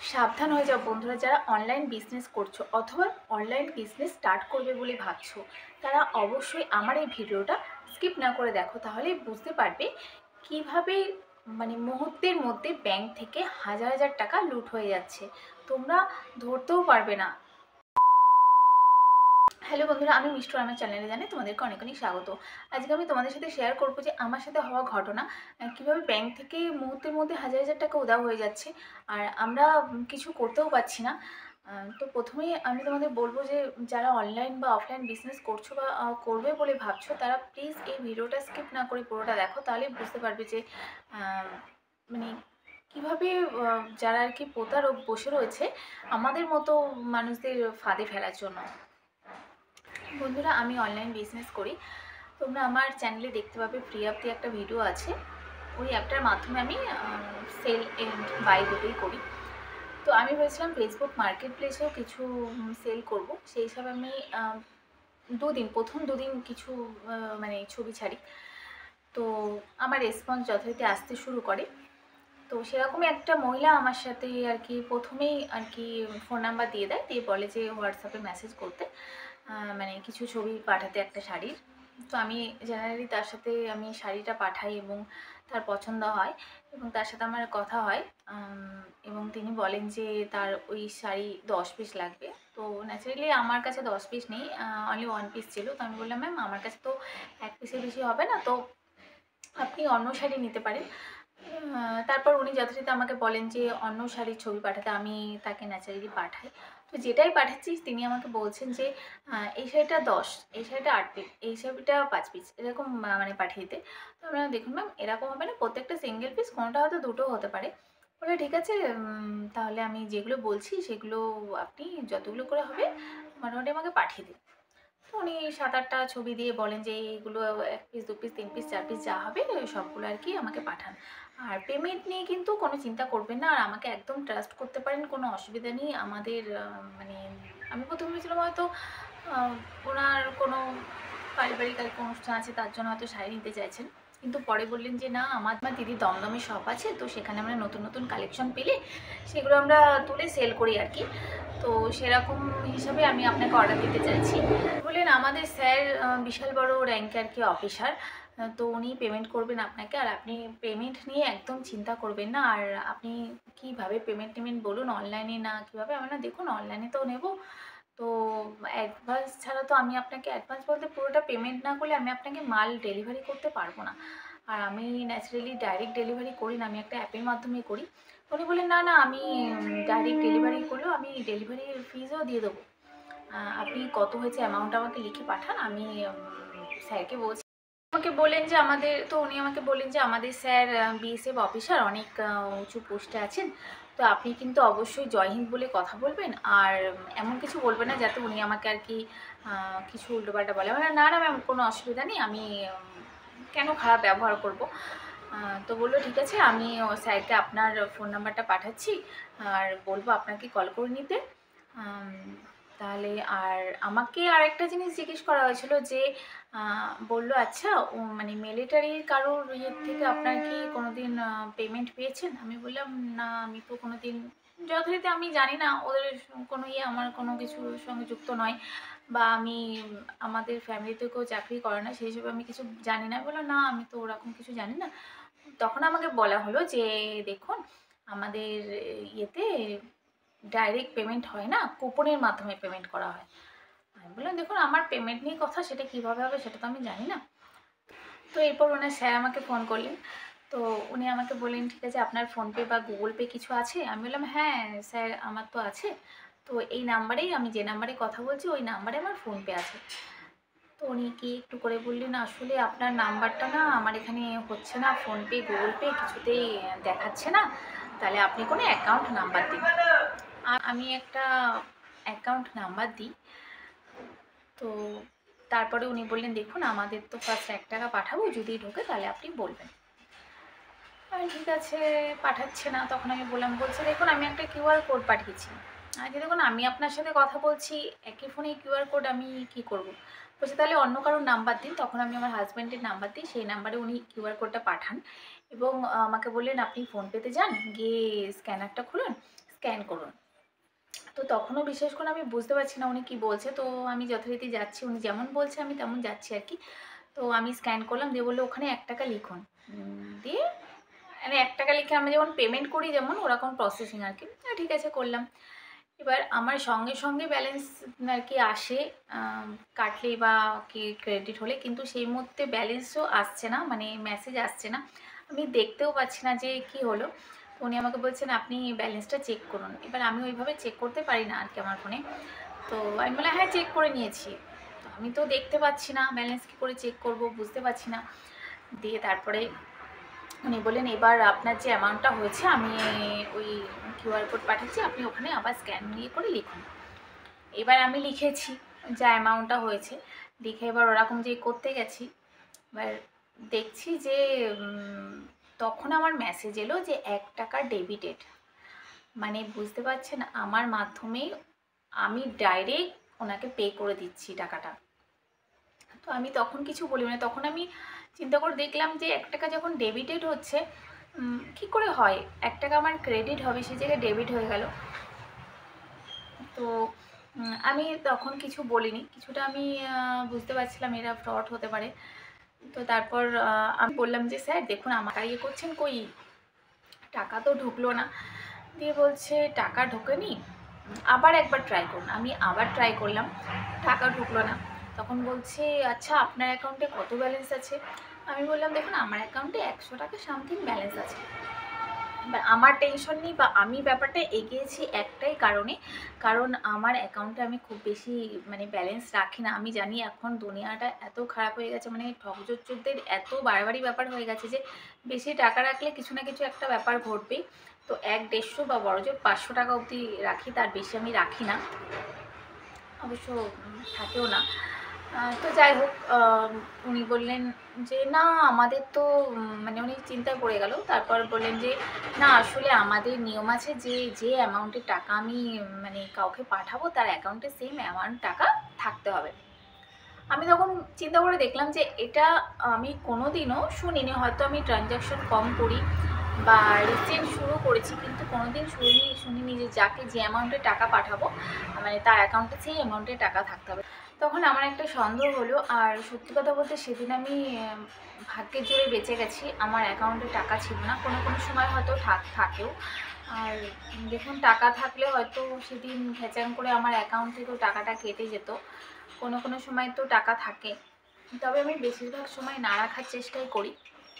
সাবধান হয়ে যাও বন্ধুরা, যারা অনলাইন বিজনেস করছো অথবা অনলাইন বিজনেস স্টার্ট করবে বলে ভাবছো, তারা অবশ্যই আমার এই ভিডিওটা স্কিপ না করে দেখো। তাহলেই বুঝতে পারবে কিভাবে মুহূর্তের মধ্যে ব্যাংক থেকে হাজার হাজার টাকা লুট হয়ে যাচ্ছে, তোমরা ধরতেও পারবে না। হ্যালো বন্ধুরা, আমি মিষ্টু, আমার চ্যানেলে জানি তোমাদেরকে অনেক অনেক স্বাগত। আজকে আমি তোমাদের সাথে শেয়ার করবো যে আমার সাথে হওয়া ঘটনা, কিভাবে ব্যাংক থেকে মুহূর্তের মধ্যে হাজার হাজার টাকা উধাও হয়ে যাচ্ছে আর আমরা কিছু করতেও পারছি না। তো প্রথমেই আমি তোমাদের বলবো যে যারা অনলাইন বা অফলাইন বিজনেস করছো বা করবে বলে ভাবছো, তারা প্লিজ এই ভিডিওটা স্কিপ না করে পুরোটা দেখো। তাহলে বুঝতে পারবে যে আহ, মানে কিভাবে যারা আর কি প্রতারক বসে রয়েছে আমাদের মতো মানুষদের ফাঁদে ফেলার জন্য। বন্ধুরা, আমি অনলাইন বিজনেস করি। তোমরা আমার চ্যানেলে দেখতে পাবে ফ্রি অ্যাপ দিয়ে একটা ভিডিও আছে। ওই অ্যাপটার মাধ্যমে আমি সেল এন্ড বাই দুটোই করি। তো আমি ভেবেছিলাম ফেসবুক মার্কেট প্লেসেও কিছু সেল করব। সেই হিসাবে আমি প্রথম দুদিন কিছু ছবি ছাড়ি। তো আমার রেসপন্স যথারীতি আসতে শুরু করে। তো সেরকমই একটা মহিলা আমার সাথে আর কি প্রথমেই আর কি ফোন নাম্বার দিয়ে দেয়, দিয়ে বলে যে হোয়াটসঅ্যাপে মেসেজ করতে, কিছু ছবি পাঠাতে একটা শাড়ির। তো আমি জেনারেলি তার সাথে আমি শাড়িটা পাঠাই এবং তার পছন্দ হয় এবং তার সাথে আমার কথা হয়। এবং তিনি বলেন যে তার ওই শাড়ি 10 পিস লাগবে। তো ন্যাচারালি আমার কাছে 10 পিস নেই, অনলি 1 পিস ছিল। তো আমি বললাম, ম্যাম আমার কাছে তো 1 পিসের বেশি হবে না, তো আপনি অন্য শাড়ি নিতে পারেন। তারপর উনি যথারীতি আমাকে বলেন যে অন্য শাড়ির ছবি পাঠাতে। আমি তাকে ন্যাচারালি পাঠাই। তো যেটাই পাঠাচ্ছি তিনি আমাকে বলছেন যে এই শাড়িটা 10, এই শাড়িটা 8 পিস, এই শাড়িটা 5 পিস, এরকম পাঠিয়ে দিতে। তো আমরা দেখুন ম্যাম, এরকম হবে না, প্রত্যেকটা সিঙ্গেল পিস, কোনোটা হয়তো দুটো হতে পারে। বলে ঠিক আছে, তাহলে আমি যেগুলো বলছি সেগুলো আপনি যতগুলো করে হবে মোটামুটি আমাকে পাঠিয়ে দিন। তো উনি 7-8টা ছবি দিয়ে বলেন যে এইগুলো 1 পিস, 2 পিস, 3 পিস, 4 পিস যা হবে সবগুলো আর কি আমাকে পাঠান। আর পেমেন্ট নিয়ে কিন্তু কোনো চিন্তা করবেন না, আর আমাকে একদম ট্রাস্ট করতে পারেন, কোনো অসুবিধা নেই। আমাদের আমি প্রথমে ভেবেছিলাম হয়তো ওনার কোনো পারিবারিক আর কি অনুষ্ঠান আছে, তার জন্য হয়তো শাড়ি নিতে চাইছেন। কিন্তু পরে বললেন যে না, আমার দিদির দমদমে শপ আছে, তো সেখানে আমরা নতুন নতুন কালেকশন পেলে সেগুলো আমরা তুলে সেল করি আর কি। তো সেরকম হিসাবে আমি আপনাকে অর্ডার দিতে চাইছি। বললেন আমাদের স্যার বিশাল বড় র্যাঙ্কে আর কি অফিসার, তো উনি পেমেন্ট করবেন আপনাকে, আর আপনি পেমেন্ট নিয়ে একদম চিন্তা করবেন না। আর আপনি কিভাবে পেমেন্ট বলুন, অনলাইনে না কীভাবে? আমরা দেখুন অনলাইনে তো নেব, তো অ্যাডভান্স ছাড়া তো আমি আপনাকে, অ্যাডভান্স বলতে পুরোটা পেমেন্ট না করলে আমি আপনাকে মাল ডেলিভারি করতে পারবো না। আর আমি ন্যাচারালি ডাইরেক্ট ডেলিভারি করি না, আমি একটা অ্যাপের মাধ্যমে করি। উনি বললেন না না, আমি ডাইরেক্ট ডেলিভারি করলেও আমি ডেলিভারি ফিজও দিয়ে দেবো। আপনি কত হয়েছে অ্যামাউন্ট আমাকে লিখে পাঠান, আমি স্যারকে বলছি। উনি আমাকে বললেন যে আমাদের স্যার বিএসএফ অফিসার, অনেক উঁচু পোস্টে আছেন। তো আপনি কিন্তু অবশ্যই জয় হিন্দ বলে কথা বলবেন, আর এমন কিছু বলবেন না যাতে উনি আমাকে আর কি কিছু উল্টোপাল্টা বলে। মানে না না ম্যাম, কোনো অসুবিধা নেই, আমি কেন খারাপ ব্যবহার করব। তো বললো ঠিক আছে, আমি স্যারকে আপনার ফোন নাম্বারটা পাঠাচ্ছি আর বলবো আপনাকে কল করে নিতে। তাহলে আর আমাকে আর একটা জিনিস জিজ্ঞেস করা হয়েছিল যে বললো আচ্ছা, মিলিটারির কারোর ইয়ের থেকে আপনার কি কোনোদিন পেমেন্ট পেয়েছেন? আমি বললাম না, আমি তো কোনোদিন, যথারীতি আমি জানি না ওদের কোনো আমার কোনো কিছুর সঙ্গে যুক্ত নয়, বা আমি আমাদের ফ্যামিলিতে কেউ চাকরি করে না, সেই হিসেবে আমি কিছু জানি না। বললাম না, আমি তো ওরকম কিছু জানি না। তখন আমাকে বলা হলো যে দেখুন, আমাদের ইয়েতে ডাইরেক্ট পেমেন্ট হয় না, কুপনের মাধ্যমে পেমেন্ট করা হয়। আমি বললাম দেখুন, আমার পেমেন্ট নিয়ে কথা, সেটা কীভাবে হবে সেটা তো আমি জানি না। তো এরপর ওনার স্যার আমাকে ফোন করলেন। তো উনি আমাকে বললেন ঠিক আছে, আপনার ফোনপে বা গুগল পে কিছু আছে? আমি বললাম হ্যাঁ স্যার, আমার তো আছে। তো এই নাম্বারেই, আমি যে নাম্বারে কথা বলছি ওই নাম্বারে আমার ফোনপে আছে। তো উনি কি একটু করে বললেন আসলে আপনার নাম্বারটা না আমার এখানে হচ্ছে না, ফোনপে গুগল পে কিছুতেই দেখাচ্ছে না, তাহলে আপনি কোনো অ্যাকাউন্ট নাম্বার দিন। আমি একটা অ্যাকাউন্ট নাম্বার দিই। তো তারপরে উনি বললেন দেখুন, আমাদের তো ফার্স্ট 1 টাকা পাঠাবো, যদি ঢোকে তাহলে আপনি বলবেন। আমি ঠিক আছে, পাঠাচ্ছে না। তখন আমি বলছি দেখুন আমি একটা কিউআর কোড পাঠিয়েছি। আচ্ছা দেখুন, আমি আপনার সাথে কথা বলছি, একই ফোনে কিউআর কোড আমি কি করব? বলছে তাহলে অন্য কারোর নাম্বার দিন। তখন আমি আমার হাজব্যান্ডের নাম্বার দিই, সেই নাম্বারে উনি কিউআর কোডটা পাঠান এবং আমাকে বললেন আপনি ফোনপেতে যান, গিয়ে স্ক্যানারটা খুলুন, স্ক্যান করুন। তো তখনও বিশেষ করে আমি বুঝতে পারছি না উনি কী বলছে। তো আমি যথারীতি যাচ্ছি, উনি যেমন বলছে আমি তেমন যাচ্ছি আর কি। তো আমি স্ক্যান করলাম, দিয়ে বললো ওখানে 1 টাকা লিখুন। দিয়ে মানে 1 টাকা লিখে আমরা যেমন পেমেন্ট করি যেমন ওরকম প্রসেসিং আর কি। ঠিক আছে করলাম। এবার আমার সঙ্গে সঙ্গে ব্যালেন্স আর কি আসে, কাটলে বা কি ক্রেডিট হলে, কিন্তু সেই মুহূর্তে ব্যালেন্সও আসছে না, মানে মেসেজ আসছে না, আমি দেখতেও পাচ্ছি না যে কি হলো। উনি আমাকে বলছেন আপনি ব্যালেন্সটা চেক করুন। এবার আমি ওইভাবে চেক করতে পারি না আর কি আমার ফোনে। তো আমি বললাম হ্যাঁ চেক করে নিয়েছি। তো আমি তো দেখতে পাচ্ছি না ব্যালেন্স কী করে চেক করব, বুঝতে পারছি না। দিয়ে তারপরে উনি বললেন এবার আপনার যে অ্যামাউন্টটা হয়েছে আমি ওই কিউআর কোড পাঠাচ্ছি, আপনি ওখানে আবার স্ক্যান নিয়ে করে লিখুন। এবার আমি লিখেছি যা অ্যামাউন্টটা হয়েছে, লিখে এবার ওরকম যে করতে গেছি, এবার দেখছি যে তখন আমার মেসেজ এলো যে 1 টাকা ডেবিটেড। মানে বুঝতে পারছেন আমার মাধ্যমে আমি ডাইরেক্ট ওনাকে পে করে দিচ্ছি টাকাটা। তো আমি তখন কিছু বলি না, তখন আমি চিন্তা করে দেখলাম যে 1 টাকা যখন ডেবিটেড হচ্ছে কী করে হয়, 1 টাকা আমার ক্রেডিট হবে সেই জায়গায় ডেবিট হয়ে গেল। তো আমি তখন কিছু বলিনি, কিছুটা আমি বুঝতে পারছিলাম এরা ফ্রড হতে পারে। তো তারপর আমি বললাম যে স্যার দেখুন আমাকে ইয়ে করছেন, কই টাকা তো ঢুকলো না। দিয়ে বলছে টাকা ঢোকেনি, আবার একবার ট্রাই করুন। আমি আবার ট্রাই করলাম, টাকা ঢুকলো না। তখন বলছে আচ্ছা আপনার অ্যাকাউন্টে কত ব্যালেন্স আছে? আমি বললাম দেখুন আমার অ্যাকাউন্টে 100 টাকা সামথিং ব্যালেন্স আছে। এবার আমার টেনশন নেই বা আমি ব্যাপারটা এগিয়েছি একটাই কারণে, কারণ আমার অ্যাকাউন্টে আমি খুব বেশি মানে ব্যালেন্স রাখি না। আমি জানি এখন দুনিয়াটা এত খারাপ হয়ে গেছে, মানে ঠকজোচ্চুরদের এত বাড়াবাড়ি ব্যাপার হয়ে গেছে যে বেশি টাকা রাখলে কিছু না কিছু একটা ব্যাপার ঘটবেই। তো 100-150 বা বড়জোর 500 টাকা অবধি রাখি, তার বেশি আমি রাখি না, অবশ্য থাকেও না। তো যাই হোক উনি বললেন যে না আমাদের তো মানে উনি চিন্তায় পড়ে গেল। তারপর বললেন যে না আসলে আমাদের নিয়ম আছে যে যে অ্যামাউন্টের টাকা আমি মানে কাউকে পাঠাবো তার অ্যাকাউন্টে সেম অ্যামাউন্ট টাকা থাকতে হবে। আমি তখন চিন্তা করে দেখলাম যে এটা আমি কোনোদিনও শুনিনি, হয়তো আমি ট্রানজ্যাকশন কম করি বা রিসেন্ট শুরু করেছি, কিন্তু কোনোদিন শুনিনি যে যাকে যে অ্যামাউন্টে টাকা পাঠাবো মানে তার অ্যাকাউন্টে সেই অ্যামাউন্টে টাকা থাকতে হবে। তখন আমার একটা সন্দেহ হলো, আর সত্যি কথা বলতে সেদিন আমি ভাগ্যের জোরে বেঁচে গেছি, আমার অ্যাকাউন্টে টাকা ছিল না। কোনো কোনো সময় হয়তো থাকেও, আর দেখুন টাকা থাকলে হয়তো সেদিন ঘেচাং করে আমার অ্যাকাউন্ট থেকেও টাকাটা কেটে যেত। কোনো কোনো সময় তো টাকা থাকে, তবে আমি বেশিরভাগ সময় না রাখার চেষ্টাই করি।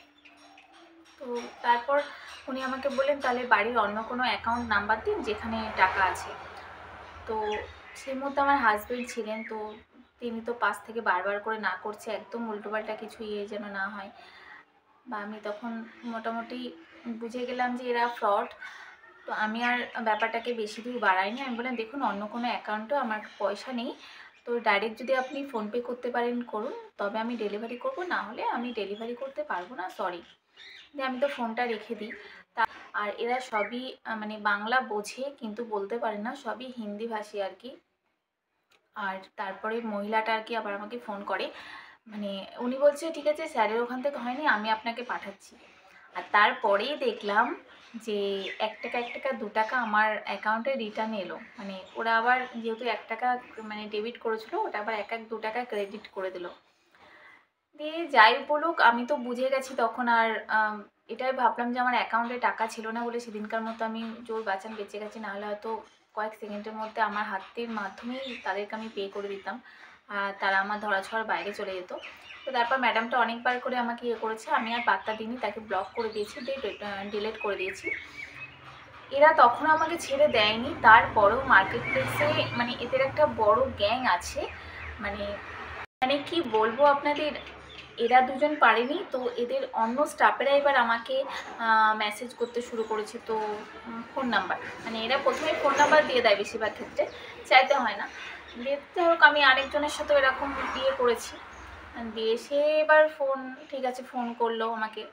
তো তারপর উনি আমাকে বললেন তাহলে বাড়ির অন্য কোনো অ্যাকাউন্ট নাম্বার দিন যেখানে টাকা আছে। তো সেই মধ্যে আমার হাজব্যান্ড ছিলেন, তো তিনি তো পাশ থেকে বারবার করে না করছে একদম উল্টোপাল্টা কিছু যেন না হয়, বা আমি তখন মোটামুটি বুঝে গেলাম যে এরা ফ্রড। তো আমি আর ব্যাপারটাকে বেশি দূর বাড়াইনি। আমি বললাম দেখুন অন্য কোনো অ্যাকাউন্টেও আমার পয়সা নেই, তো ডাইরেক্ট যদি আপনি ফোনপে করতে পারেন করুন, তবে আমি ডেলিভারি করব, না হলে আমি ডেলিভারি করতে পারবো না, সরি। দিয়ে আমি তো ফোনটা রেখে দিই। আর এরা সবই মানে বাংলা বোঝে কিন্তু বলতে পারে না, সবই হিন্দিভাষী আর কি। আর তারপরে মহিলাটা আর কি আবার আমাকে ফোন করে, মানে উনি বলছে ঠিক আছে স্যারের ওখান থেকে হয়নি আমি আপনাকে পাঠাচ্ছি। আর তারপরেই দেখলাম যে 1 টাকা 1 টাকা 2 টাকা আমার অ্যাকাউন্টে রিটার্ন এলো, মানে ওরা আবার যেহেতু 1 টাকা মানে ডেবিট করেছিল ওটা আবার 1-2 টাকা ক্রেডিট করে দিল। দিয়ে যাই বলুক আমি তো বুঝে গেছি তখন, আর এটাই ভাবলাম যে আমার অ্যাকাউন্টে টাকা ছিল না বলে সেদিনকার মতো আমি জোর বাঁচান বেঁচে গেছি, নাহলে হয়তো কয়েক সেকেন্ডের মধ্যে আমার হাতের মাধ্যমেই তাদেরকে আমি পে করে দিতাম আর তারা আমার ধরাছোঁয়ার বাইরে চলে যেত। তো তারপর ম্যাডামটা অনেকবার করে আমাকে ইয়ে করেছে, আমি আর পাত্তা দিইনি, তাকে ব্লক করে দিয়েছি, দিয়ে ডিলিট করে দিয়েছি। এরা তখনও আমাকে ছেড়ে দেয়নি, তারপরেও মার্কেট প্লেসে মানে এদের একটা বড় গ্যাং আছে, মানে মানে কি বলবো আপনাদের, এরা দুজন পারেনি তো এদের অন্য স্টাফেরা এবার আমাকে মেসেজ করতে শুরু করেছে। তো ফোন নাম্বার মানে এরা প্রথমে ফোন নাম্বার দিয়ে দেয়, বেশিরভাগ ক্ষেত্রে চাইতে হয় না। দেখতে হোক আমি আরেকজনের সাথে এরকম ইয়ে করেছি, দিয়ে সে এবার ফোন ঠিক আছে ফোন করলো আমাকে,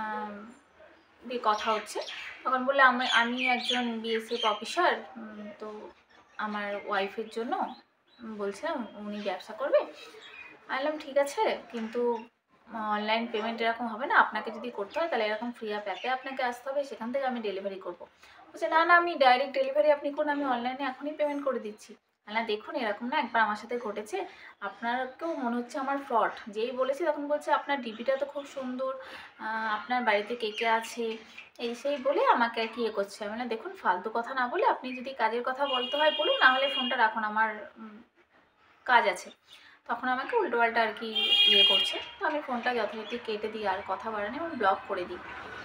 দিয়ে কথা হচ্ছে, তখন বললে আমি একজন বিএসএফ অফিসার, তো আমার ওয়াইফের জন্য বলছিলাম উনি ব্যবসা করবে। বললাম ঠিক আছে, কিন্তু অনলাইন পেমেন্ট এরকম হবে না, আপনাকে যদি করতে হয় তাহলে এরকম ফ্রি অ্যাপে আপনাকে আসতে হবে, সেখান থেকে আমি ডেলিভারি করব। বলছে না না, আমি ডাইরেক্ট ডেলিভারি আপনি করুন, আমি অনলাইনে এখনই পেমেন্ট করে দিচ্ছি। না দেখুন, এরকম না একবার আমার সাথে ঘটেছে, আপনারকেও মনে হচ্ছে আমার ফ্রড। যেই বলেছি তখন বলছে আপনার ডিপিটা তো খুব সুন্দর, আপনার বাড়িতে কে কে আছে, এই সেই বলে আমাকে আর কি ইয়ে করছে। আমি বললাম দেখুন, ফালতু কথা না বলে আপনি যদি কাজের কথা বলতে হয় বলুন, না হলে ফোনটা রাখুন, আমার কাজ আছে। তখন আমাকে উল্টোপাল্টা আর কি ইয়ে করছে। তো আমি ফোনটা যথারীতি কেটে দিই, আর কথা বাড়ানো এবং ব্লক করে দিই।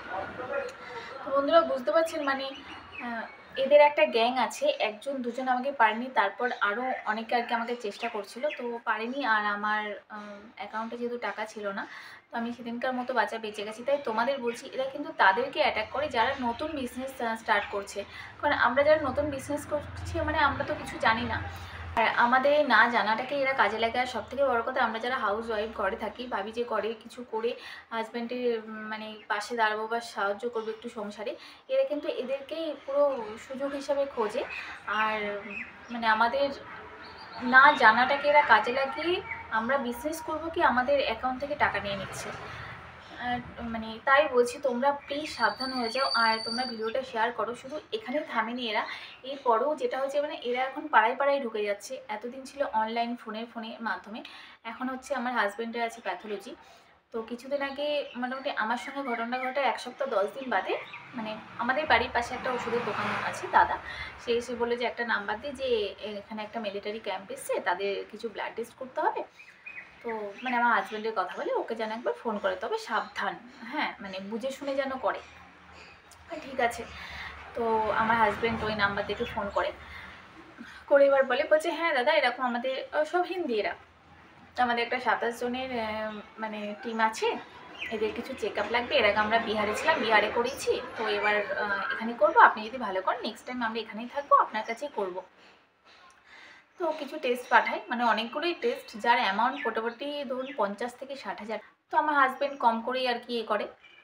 তো বন্ধুরা বুঝতে পারছেন, মানে এদের একটা গ্যাং আছে, একজন দুজন আমাকে পারেনি, তারপর আরও অনেকে আর কি আমাকে চেষ্টা করছিল, তো পারেনি। আর আমার অ্যাকাউন্টে যেহেতু টাকা ছিল না, তো আমি সেদিনকার মতো বাঁচা বেঁচে গেছি। তাই তোমাদের বলছি, এরা কিন্তু তাদেরকে অ্যাটাক করে যারা নতুন বিজনেস স্টার্ট করছে। কারণ আমরা যারা নতুন বিজনেস করছি, মানে আমরা তো কিছু জানি না, আর আমাদের না জানাটাকে এরা কাজে লাগে। আর সবথেকে বড় কথা, আমরা যারা হাউস ওয়াইফ ঘরে থাকি, ভাবি যে ঘরে কিছু করে হাজব্যান্ডের মানে পাশে দাঁড়াবো বা সাহায্য করবো একটু সংসারে, এরা কিন্তু এদেরকেই পুরো সুযোগ হিসাবে খোঁজে। আর মানে আমাদের না জানাটাকে এরা কাজে লাগিয়ে আমরা বিজনেস করবো কি আমাদের অ্যাকাউন্ট থেকে টাকা নিয়ে নিচ্ছে। মানে তাই বলছি, তোমরা প্লিজ সাবধান হয়ে যাও, আর তোমরা ভিডিওটা শেয়ার করো। শুধু এখানেই থামেনি এরা, এরপরেও যেটা হচ্ছে, মানে এরা এখন পাড়ায় পাড়ায় ঢুকে যাচ্ছে। এতদিন ছিল অনলাইন ফোনের মাধ্যমে, এখন হচ্ছে আমার হাজব্যান্ডের আছে প্যাথোলজি। তো কিছুদিন আগে মোটামুটি আমার সঙ্গে ঘটনা ঘটে 1 সপ্তাহ 10 দিন বাদে, মানে আমাদের বাড়ির পাশে একটা ওষুধের দোকান আছে দাদা, সে এসে বলে যে একটা নাম্বার দিয়ে যে এখানে একটা মিলিটারি ক্যাম্প এসছে, তাদের কিছু ব্লাড টেস্ট করতে হবে। তো মানে আমার হাজব্যান্ডের কথা বলে ওকে যেন একবার ফোন করে, তবে সাবধান, হ্যাঁ মানে বুঝে শুনে যেন করে। ঠিক আছে। তো আমার হাজব্যান্ড ওই নাম্বার থেকে ফোন করে, এবার বলছে হ্যাঁ দাদা, এরকম আমাদের সব হিন্দি এরা, তো আমাদের একটা 27 জনের মানে টিম আছে, এদের কিছু চেক আপ লাগবে। এর আগে আমরা বিহারে ছিলাম, বিহারে করেছি, তো এবার এখানে করবো, আপনি যদি ভালো করেন নেক্সট টাইম আমরা এখানেই থাকবো, আপনার কাছেই করবো। তো কিছু টেস্ট পাঠায়, মানে অনেকগুলোই টেস্ট, যার অ্যামাউন্ট মোটামুটি ধরুন 50 থেকে 60 হাজার। তো আমার হাজব্যান্ড কম করেই আর কি এ করে।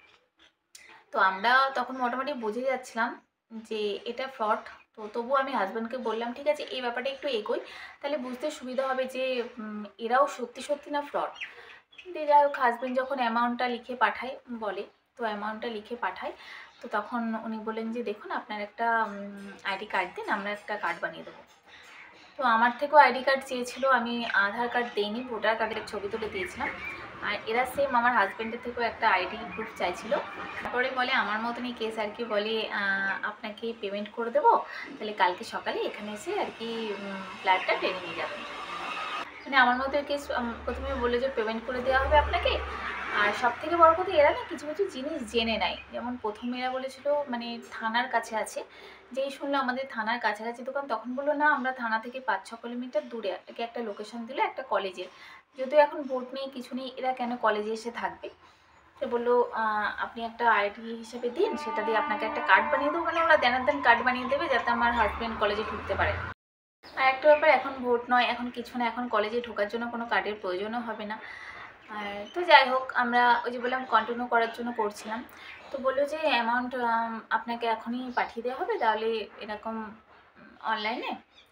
তো আমরা তখন মোটামুটি বুঝে যাচ্ছিলাম যে এটা ফ্রড। তো তবুও আমি হাজব্যান্ডকে বললাম ঠিক আছে, এই ব্যাপারটা একটু এগোই, তাহলে বুঝতে সুবিধা হবে যে এরাও সত্যি সত্যি না ফ্রড। দিয়ে যাই হোক, হাজব্যান্ড যখন অ্যামাউন্টটা লিখে পাঠায় বলে, তো অ্যামাউন্টটা লিখে পাঠায়, তো তখন উনি বলেন যে দেখুন আপনার একটা আইডি কার্ড দিন, আমরা একটা কার্ড বানিয়ে দেবো। তো আমার থেকেও আইডি কার্ড চেয়েছিল, আমি আধার কার্ড দিইনি, ভোটার কার্ডের ছবি তুলে দিয়েছিলাম। আর এরা সেম আমার হাজব্যান্ডের থেকেও একটা আইডি প্রুফ চাইছিল। তারপরে বলে আমার মতনই কেস আর কি, বলে আপনাকে পেমেন্ট করে দেবো, তাহলে কালকে সকালে এখানে এসে আর কি ফ্ল্যাটটা টেনে নিয়ে যাবেন। মানে আমার মতো কেস প্রথমে বললো যে পেমেন্ট করে দেওয়া হবে আপনাকে। আর সব থেকে বড় কথা, এরা না কিছু কিছু জিনিস জেনে নেয়। যেমন প্রথমে এরা বলেছিল মানে থানার কাছে আছে, যেই শুনলো আমাদের থানার কাছাকাছি দোকান, তখন বললো না আমরা থানা থেকে 5-6 কিলোমিটার দূরে একটা লোকেশন দিল একটা কলেজে। যদিও এখন ভোট নেই কিছু নেই, এরা কেন কলেজে এসে থাকবে। সে বললো আপনি একটা আইডি হিসেবে দিন, সেটা দিয়ে আপনাকে একটা কার্ড বানিয়ে দেবো। মানে ওরা দেন কার্ড বানিয়ে দেবে যাতে আমার হাজব্যান্ড কলেজে ঢুকতে পারে। আর একটা ব্যাপার, এখন ভোট নয়, এখন কিছু না, এখন কলেজে ঢোকার জন্য কোনো কার্ডের প্রয়োজনও হবে না। আর তো যাই হোক, আমরা ওই যে বললাম কন্টিনিউ করার জন্য করছিলাম। তো বললো যে অ্যামাউন্ট আপনাকে এখনই পাঠিয়ে দেওয়া হবে, তাহলে এরকম অনলাইনে।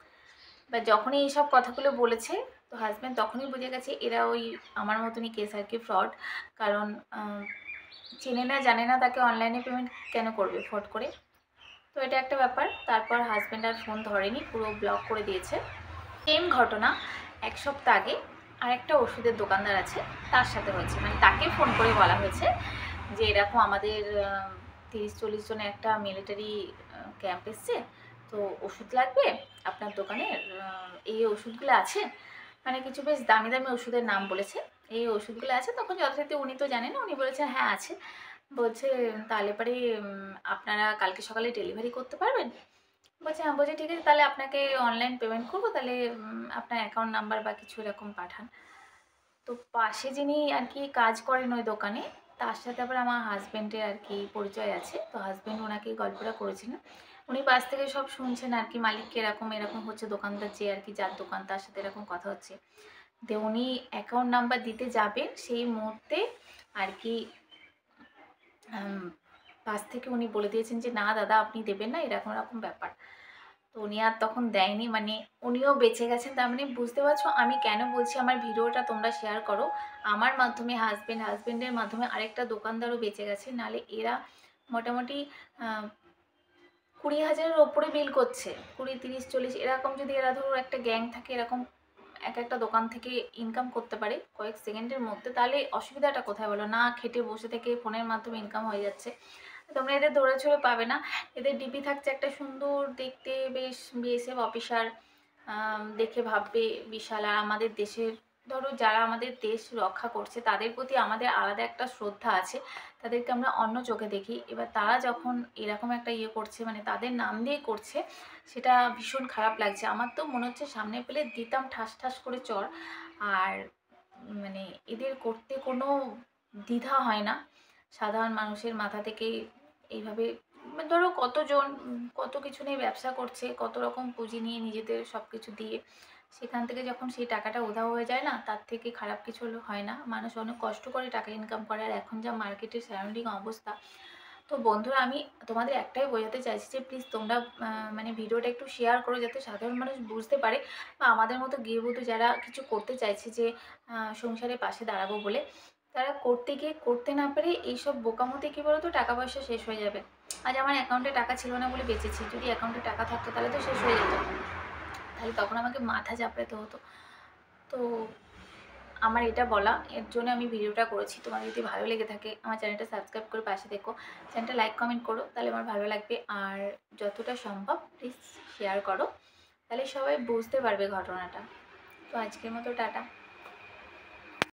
বা যখনই এইসব কথাগুলো বলেছে, তো হাজব্যান্ড তখনই বুঝে গেছে এরা ওই আমার মতনই কেস আর কি, ফ্রড। কারণ চেনে না জানে না, তাকে অনলাইনে পেমেন্ট কেন করবে ফট করে। তো এটা একটা ব্যাপার। তারপর হাজব্যান্ড আর ফোন ধরেনি, পুরো ব্লক করে দিয়েছে। সেম ঘটনা 1 সপ্তাহ আগে আরেকটা ওষুধের দোকানদার আছে, তার সাথে হয়েছে। মানে তাকে ফোন করে বলা হয়েছে যে এরকম আমাদের 30-40 জনের একটা মিলিটারি ক্যাম্প এসছে, তো ওষুধ লাগবে আপনার দোকানে, এই ওষুধগুলো আছে। মানে কিছু বেশ দামি দামি ওষুধের নাম বলেছে, এই ওষুধগুলো আছে। তখন যথারীতি উনি তো জানেন না, উনি বলেছে হ্যাঁ আছে। বলছে তাহলে পরে আপনারা কালকে সকালে ডেলিভারি করতে পারবেন। বলছে হ্যাঁ। বলছে ঠিক আছে, তাহলে আপনাকে অনলাইন পেমেন্ট করবো, তাহলে আপনার অ্যাকাউন্ট নাম্বার বা কিছু এরকম পাঠান। তো পাশে যিনি আর কি কাজ করেন ওই দোকানে, তার সাথে আবার আমার হাজব্যান্ডের আর কি পরিচয় আছে। তো হাজব্যান্ড ওনাকে গল্পটা করেছিলেন, উনি পাশ থেকে সব শুনছেন আর কি, মালিককে এরকম এরকম হচ্ছে, দোকানদার যে আর কি যার দোকান তার সাথে এরকম কথা হচ্ছে। তো উনি অ্যাকাউন্ট নাম্বার দিতে যাবেন সেই মুহূর্তে আর কি পাশ থেকে উনি বলে দিয়েছেন যে না দাদা আপনি দেবেন না, এরকম এরকম ব্যাপার। তো উনি আর তখন দেয়নি, মানে উনিও বেঁচে গেছেন। তার মানে বুঝতে পারছো আমি কেন বলছি আমার ভিডিওটা তোমরা শেয়ার করো। আমার মাধ্যমে হাজবেন্ডের মাধ্যমে আরেকটা দোকানদারও বেঁচে গেছে, নাহলে এরা মোটামুটি 20,000-এর ওপরে বিল করছে, 20, 30, 40 এরকম। যদি এরা ধরো একটা গ্যাং থাকে, এরকম এক একটা দোকান থেকে ইনকাম করতে পারে কয়েক সেকেন্ডের মধ্যে, তাহলে অসুবিধাটা কোথায় বলো? না খেটে বসে থেকে ফোনের মাধ্যমে ইনকাম হয়ে যাচ্ছে। তোমরা এদের ধরে ছড়ে পাবে না। এদের ডিপি থাকছে একটা সুন্দর দেখতে বেশ বিএসএফ অফিসার, দেখে ভাববে বিশাল। আর আমাদের দেশের ধরো যারা আমাদের দেশ রক্ষা করছে তাদের প্রতি আমাদের আলাদা একটা শ্রদ্ধা আছে, তাদেরকে আমরা অন্য চোখে দেখি। এবার তারা যখন এরকম একটা ইয়ে করছে, মানে তাদের নাম দিয়ে করছে, সেটা ভীষণ খারাপ লাগছে। আমার তো মনে হচ্ছে সামনে পেলে দিতাম ঠাস ঠাস করে চড়। আর মানে এদের করতে কোনো দ্বিধা হয় না, সাধারণ মানুষের মাথা থেকে এইভাবে। ধরো কতজন কত কিছু নিয়ে ব্যবসা করছে, কত রকম পুঁজি নিয়ে নিজেদের সব কিছু দিয়ে, সেখান থেকে যখন সেই টাকাটা উধাও হয়ে যায় না, তার থেকে খারাপ কিছু হয় না। মানুষ অনেক কষ্ট করে টাকা ইনকাম করে। আর এখন যা মার্কেটের সারাউন্ডিং অবস্থা, তো বন্ধুরা আমি তোমাদের একটাই বোঝাতে চাইছি যে প্লিজ তোমরা মানে ভিডিওটা একটু শেয়ার করো, যাতে সাধারণ মানুষ বুঝতে পারে, বা আমাদের মতো গৃহবধূ যারা কিছু করতে চাইছে, যে সংসারের পাশে দাঁড়াবো বলে, তারা করতে গিয়ে করতে না পেরে এইসব বোকামোতে কী বলো তো, টাকা পয়সা শেষ হয়ে যাবে। আজ আমার অ্যাকাউন্টে টাকা ছিল না বলে বেঁচেছি, যদি অ্যাকাউন্টে টাকা থাকতো তাহলে তো শেষ হয়ে যেত, তাহলে তখন আমাকে মাথা চাপড়াতে হতো। তো আমার এটা বলা, এর জন্য আমি ভিডিওটা করেছি। তোমার যদি ভালো লেগে থাকে আমার চ্যানেলটা সাবস্ক্রাইব করে পাশে দেখো, চ্যানেলটা লাইক কমেন্ট করো, তাহলে আমার ভালো লাগবে। আর যতটা সম্ভব প্লিজ শেয়ার করো, তাহলে সবাই বুঝতে পারবে ঘটনাটা। তো আজকের মতো টাটা।